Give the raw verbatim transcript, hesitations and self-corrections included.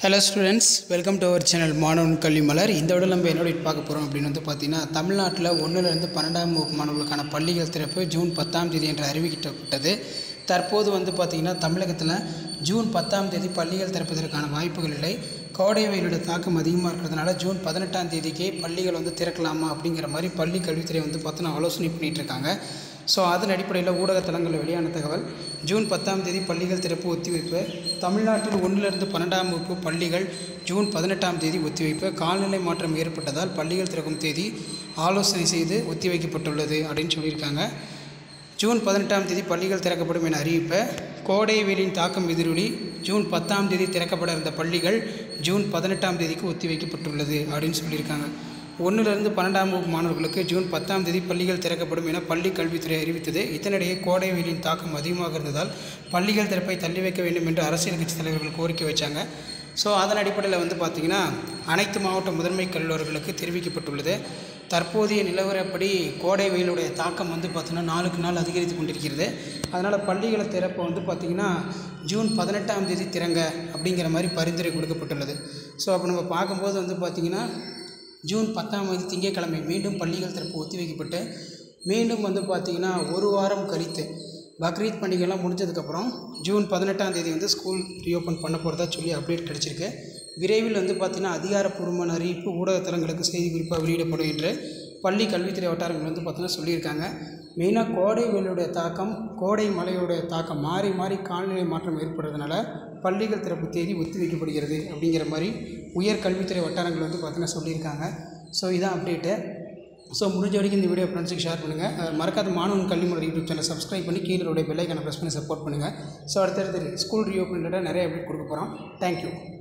Hello students, welcome to our channel மாணவன் கல்வி மலர். இந்த விட நம்ம என்னோட பார்க்க போகிறோம் அப்படின்னு வந்து பார்த்தீங்கன்னா தமிழ்நாட்டில் ஒன்றிலிருந்து பன்னெண்டாம் வகுப்பு மாணவர்களுக்கான பள்ளிகள் திறப்பு ஜூன் பத்தாம் தேதி என்று அறிவிக்கப்பட்டது. தற்போது வந்து பார்த்திங்கன்னா தமிழகத்தில் ஜூன் பத்தாம் தேதி பள்ளிகள் திறப்பதற்கான வாய்ப்புகள் இல்லை. கோடை வெயிலோட தாக்கம் அதிகமாக இருக்கிறதுனால ஜூன் பதினெட்டாம் தேதிக்கே பள்ளிகள் வந்து திறக்கலாமா அப்படிங்கிற மாதிரி பள்ளி கல்வித்துறை வந்து பார்த்தோன்னா ஆலோசனை பண்ணிகிட்டு இருக்காங்க. ஸோ அதன் அடிப்படையில் ஊடகத்தலங்களில் வெளியான தகவல் ஜூன் பத்தாம் தேதி பள்ளிகள் திறப்பு ஒத்திவைப்பு. தமிழ்நாட்டில் ஒன்றிலிருந்து பன்னெண்டாம் வகுப்பு பள்ளிகள் ஜூன் பதினெட்டாம் தேதி ஒத்திவைப்பு. காலநிலை மாற்றம் ஏற்பட்டதால் பள்ளிகள் திறக்கும் தேதி ஆலோசனை செய்து ஒத்திவைக்கப்பட்டுள்ளது அப்படின்னு சொல்லியிருக்காங்க. ஜூன் பதினெட்டாம் தேதி பள்ளிகள் திறக்கப்படும் என அறிவிப்ப கோடை வெயிலின் தாக்கம் எதிரொலி ஜூன் பத்தாம் தேதி திறக்கப்பட இருந்த பள்ளிகள் ஜூன் பதினெட்டாம் தேதிக்கு ஒத்திவைக்கப்பட்டுள்ளது அப்படின்னு சொல்லியிருக்காங்க. ஒன்றிலிருந்து பன்னெண்டாம் வகுப்பு மாணவர்களுக்கு ஜூன் பத்தாம் தேதி பள்ளிகள் திறக்கப்படும் என பள்ளி கல்வித்துறை அறிவித்தது. இதனிடையே கோடை வெயிலின் தாக்கம் அதிகமாக இருந்ததால் பள்ளிகள் திறப்பை தள்ளி வைக்க வேண்டும் என்று அரசியல் கட்சி தலைவர்கள் கோரிக்கை வச்சாங்க. ஸோ அதன் அடிப்படையில் வந்து பார்த்திங்கன்னா அனைத்து மாவட்ட முதன்மை கல்லூரிகளுக்கு தெரிவிக்கப்பட்டுள்ளது. தற்போதைய நிலவரப்படி கோடை வெயிலுடைய தாக்கம் வந்து பார்த்திங்கன்னா நாளுக்கு நாள் அதிகரித்து கொண்டிருக்கிறது. அதனால் பள்ளிகளை திறப்பை வந்து பார்த்திங்கன்னா ஜூன் பதினெட்டாம் தேதி திறங்க அப்படிங்கிற மாதிரி பரிந்துரை கொடுக்கப்பட்டுள்ளது. ஸோ அப்போ நம்ம பார்க்கும்போது வந்து பார்த்திங்கன்னா ஜூன் பத்தாம் தேதி திங்கட்கிழமை மீண்டும் பள்ளிகள் திறப்பு ஒத்திவைக்கப்பட்டு மீண்டும் வந்து பார்த்திங்கன்னா ஒரு வாரம் கழித்து பக்ரீத் பண்டிகைலாம் முடிஞ்சதுக்கப்புறம் ஜூன் பதினெட்டாம் தேதி வந்து ஸ்கூல் ரீஓப்பன் பண்ண போகிறதா சொல்லி அப்டேட் கிடச்சிருக்கு. விரைவில் வந்து பார்த்திங்கன்னா அதிகாரப்பூர்வமான அறிவிப்பு ஊடகத்தலங்களுக்கு செய்தி குறிப்பாக வெளியிடப்படும் என்று பள்ளி கல்வித்துறை வட்டாரங்கள் வந்து பார்த்திங்கன்னா சொல்லியிருக்காங்க. மெயினாக கோடை வெயிலுடைய தாக்கம் கோடை மழையுடைய தாக்கம் மாறி மாறி காலநிலை மாற்றம் ஏற்படுறதுனால பள்ளிகள் திறப்பு தேதி ஒத்தி வைக்கப்படுகிறது அப்படிங்கிற மாதிரி உயர் கல்வித்துறை வட்டாரங்கள் வந்து பார்த்திங்கன்னா சொல்லியிருக்காங்க. ஸோ இதான் அப்டேட்டு. ஸோ முடிஞ்ச வரைக்கும் இந்த வீடியோ ஃப்ரெண்ட்ஸுக்கு ஷேர் பண்ணுங்கள். மறக்காத மாணவன் கல்வி மலர் யூடியூப் சேனல் சப்ஸ்கிரைப் பண்ணி கீழே பெல் ஐக்கானை ப்ரெஸ் பண்ணி சப்போர்ட் பண்ணுங்கள். ஸோ அடுத்தடுத்து ஸ்கூல் ரீஓப்பன் ரிலேட்டட் நிறைய அப்டேட் கொடுக்க போகிறோம். தேங்க்யூ.